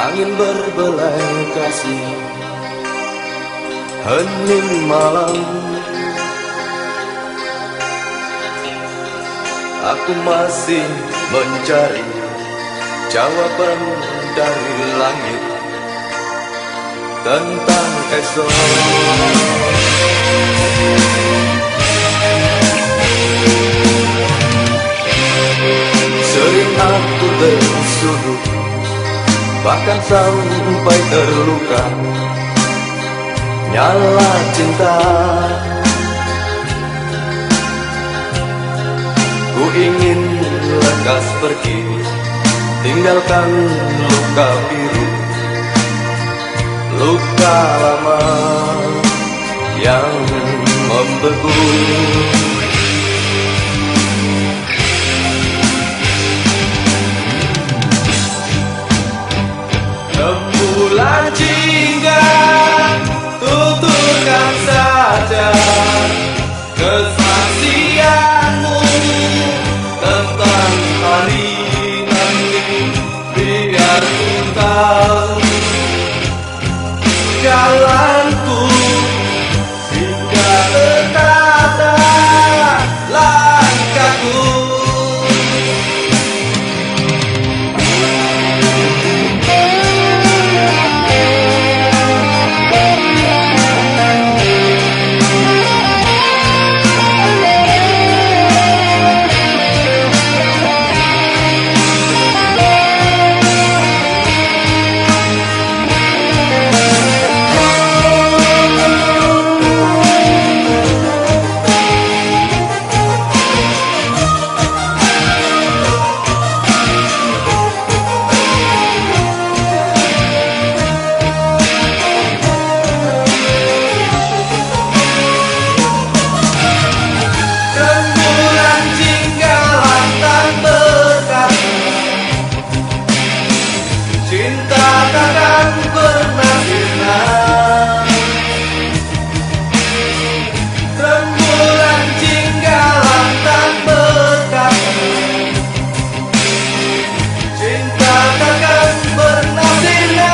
Angin berbelai kasih, hening malam. Aku masih mencari jawaban dari langit tentang esok. Sering aku tersudut, bahkan sampai terluka. Nyala cinta, ku ingin lekas pergi, tinggalkan luka biru, luka lama yang membeku. Rembulan jingga, tuturkan saja kesaksianmu tentang hari nanti. Biar ku tahu jalanku hingga tertata langkahku. Cinta takkan pernah sirna. Rembulan jingga lantang berkata, cinta takkan pernah sirna.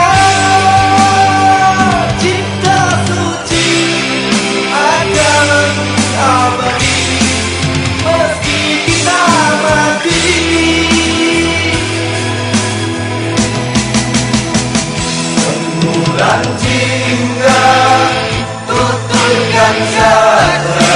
Cinta suci akan abadi meski kita mati. Rembulan jingga, tuturkan saja